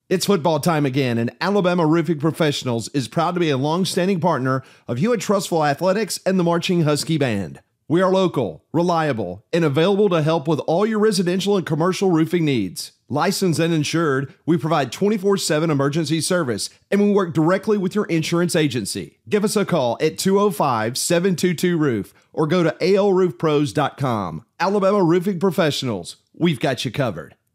It's football time again, and Alabama Roofing Professionals is proud to be a long-standing partner of Hewitt Trustful Athletics and the Marching Husky Band. We are local, reliable, and available to help with all your residential and commercial roofing needs. Licensed and insured, we provide 24/7 emergency service, and we work directly with your insurance agency. Give us a call at 205-722-ROOF or go to alroofpros.com. Alabama Roofing Professionals, we've got you covered.